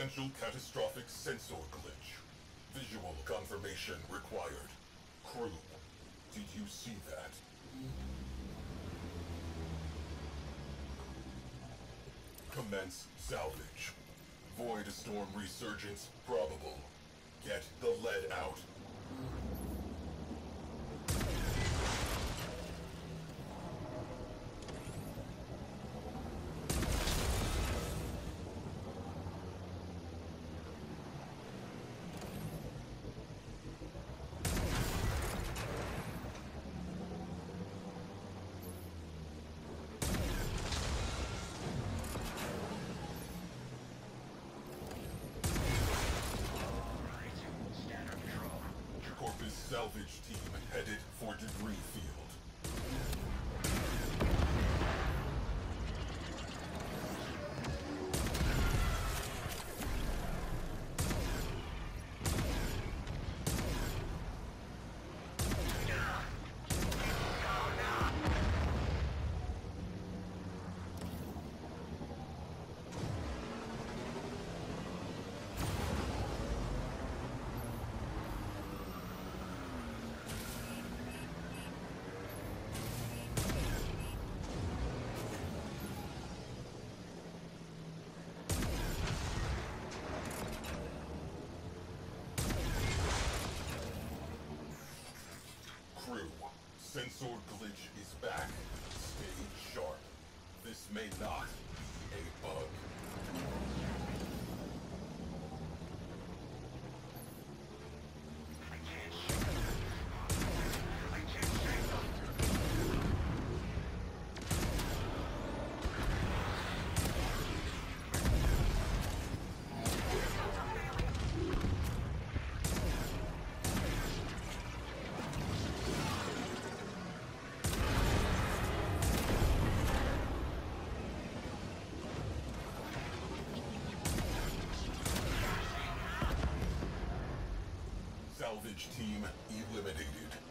Potential catastrophic sensor glitch. Visual confirmation required. Crew, did you see that? Commence salvage. Void storm resurgence probable. Get the lead out. Corpus salvage team headed for debris field. Crew, sensor glitch is back. Stay sharp. This may not be a bug. Salvage team eliminated.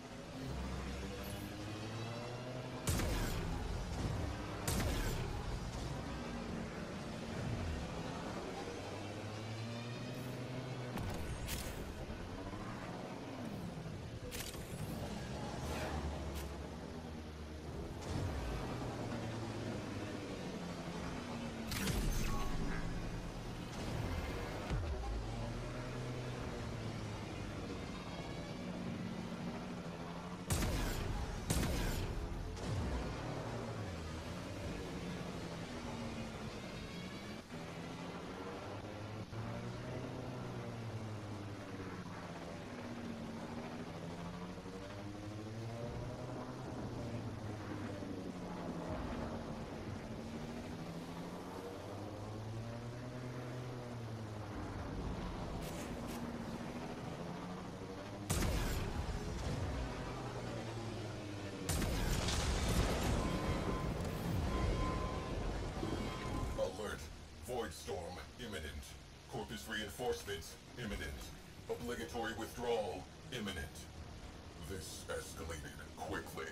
Alert. Void storm imminent. Corpus reinforcements imminent. Obligatory withdrawal imminent. This escalated quickly.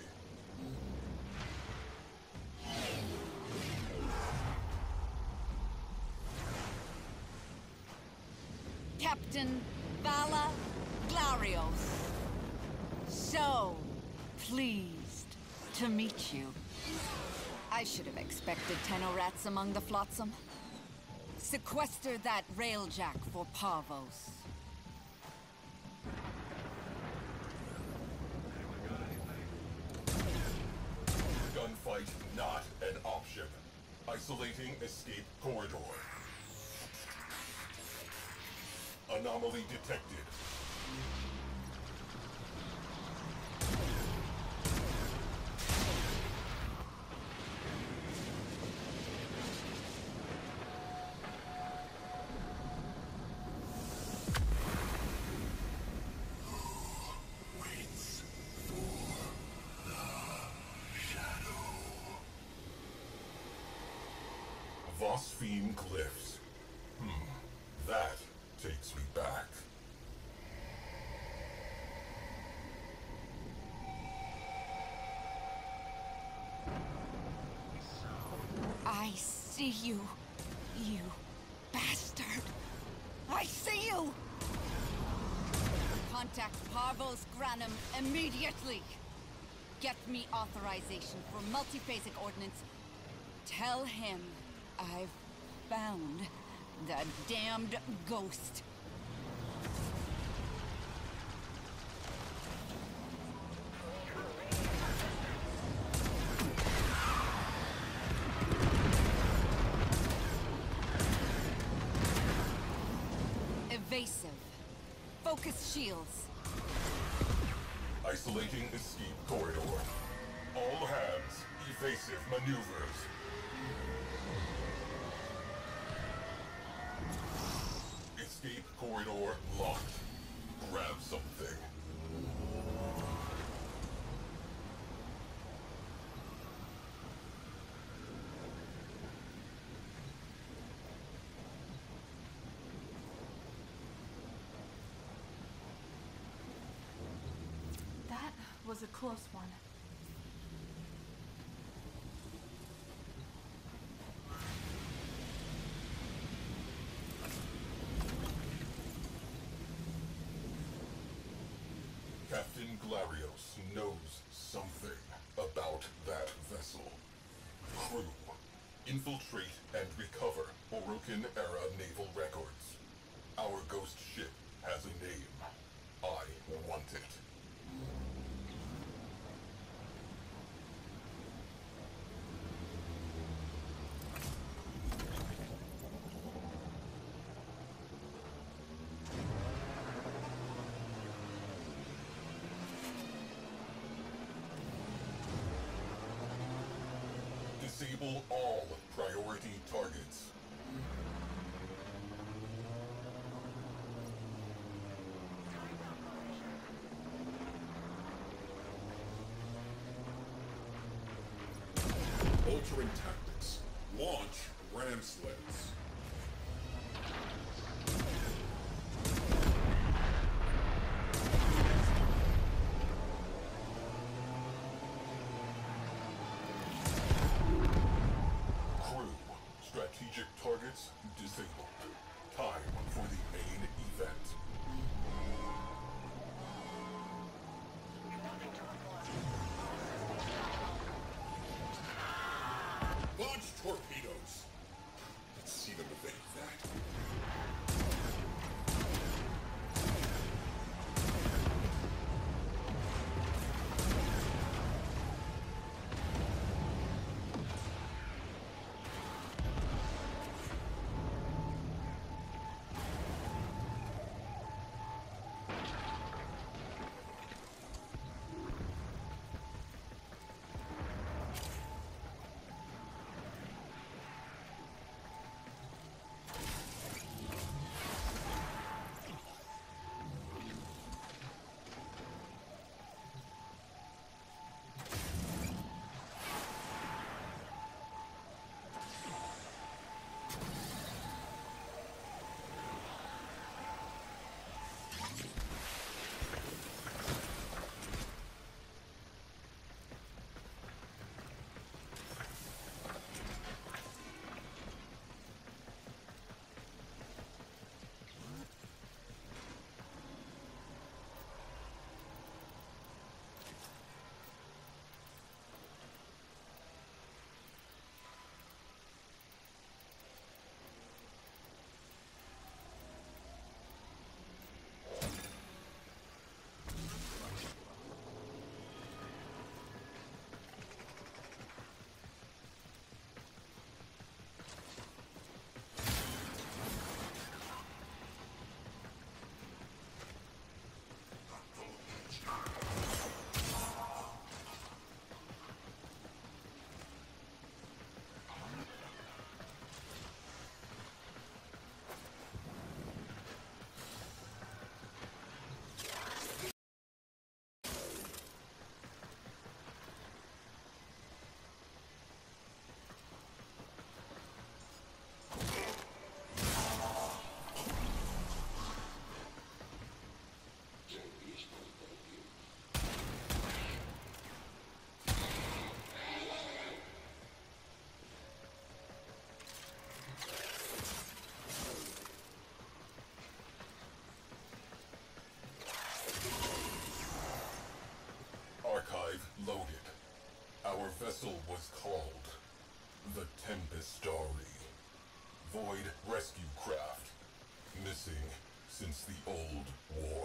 Captain Vala Glarios. So pleased to meet you. I should have expected Tenorats among the flotsam. Sequester that railjack for Parvos. Gunfight not an option. Isolating escape corridor. Anomaly detected. Vosphine glyphs. That takes me back. I see you, you bastard. I see you! Contact Parvos Granum immediately! Get me authorization for multiphasic ordnance. Tell him I've found the damned ghost. Evasive. Focus shields. Isolating escape corridor. All hands, evasive maneuvers. Escape corridor locked. Grab something. That was a close one. Captain Glarios knows something about that vessel. Crew, infiltrate and recover Orokin-era naval records. Our ghost ship has a name. I want it. Disable all priority targets. Altering tactics. Launch ram sleds. Crew, strategic targets disabled. Time for the main event. Launch torpedoes. Let's see them evade that. vessel was called the Tempestari. Void rescue craft. Missing since the old war.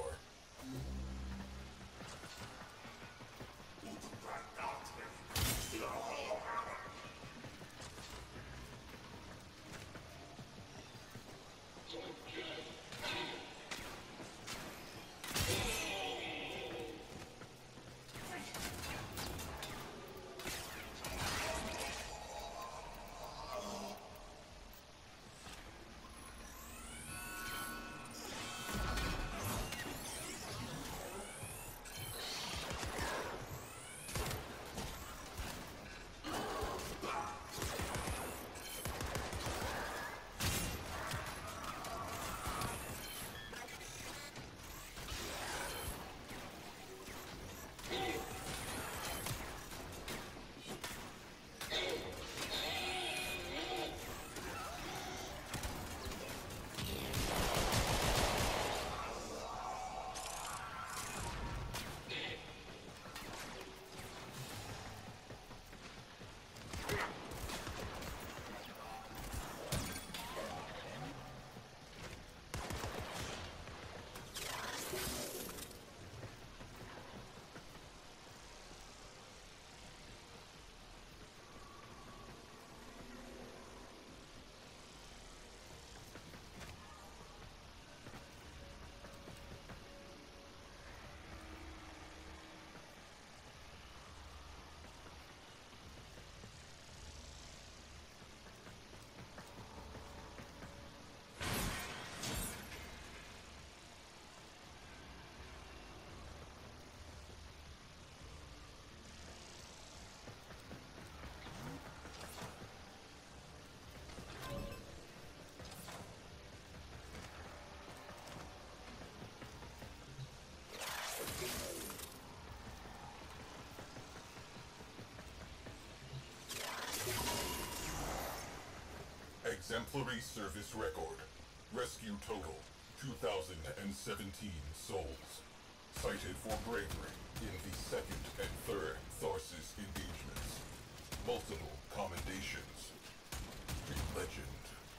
Exemplary service record. Rescue total, 2,017 souls. Cited for bravery in the second and third Tharsis engagements. Multiple commendations. A legend.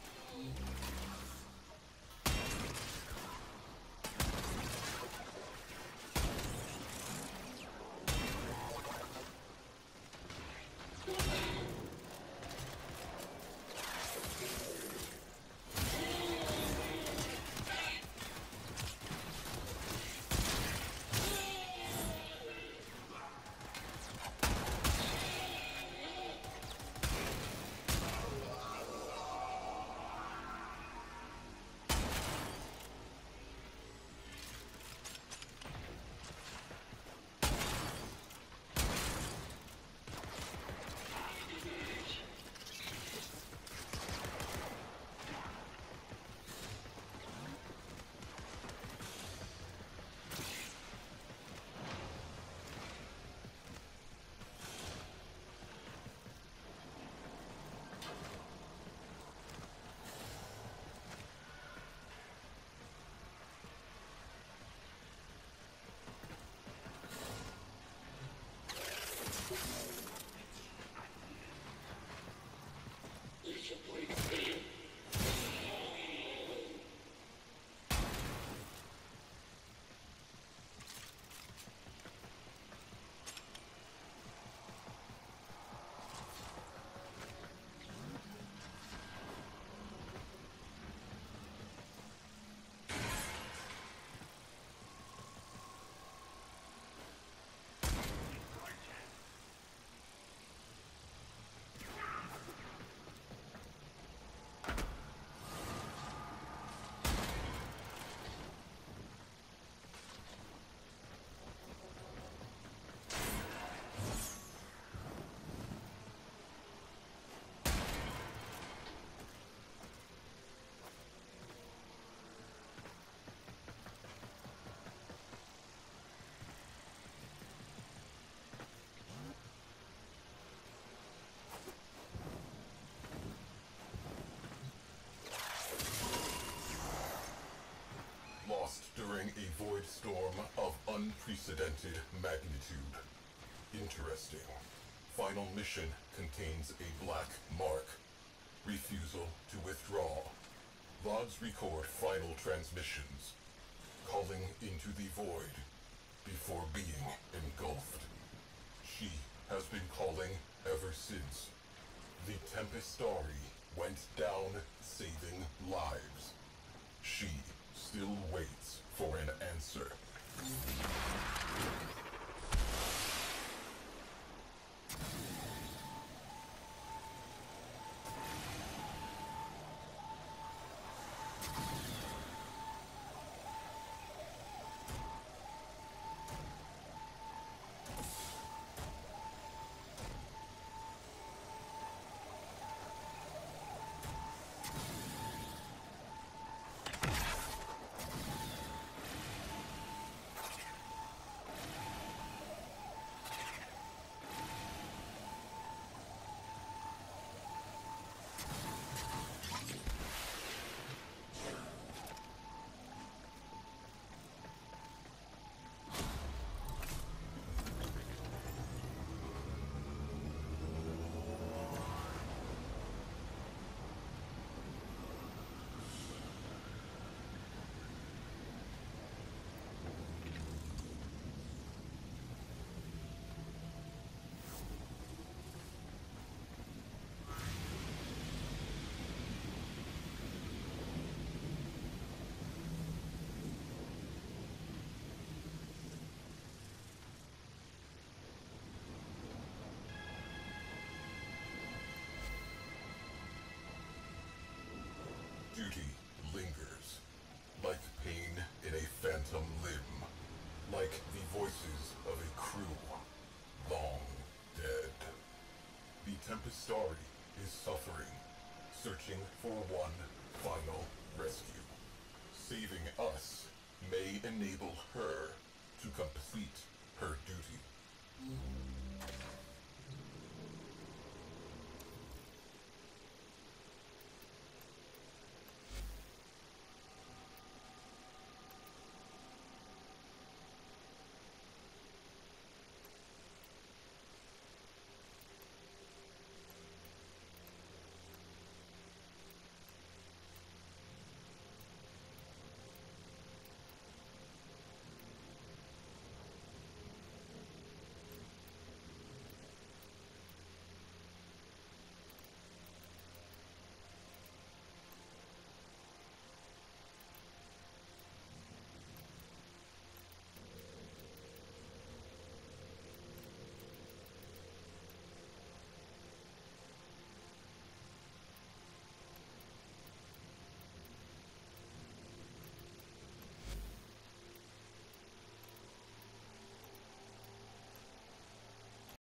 During a void storm of unprecedented magnitude. Interesting. final mission contains a black mark. Refusal to withdraw. VODs record final transmissions, calling into the void before being engulfed. She has been calling ever since. The Tempestari went down saving lives. She still waits for an answer. Duty lingers, like pain in a phantom limb, like the voices of a crew long dead. The Tempestari is suffering, searching for one final rescue. Saving us may enable her to complete her duty.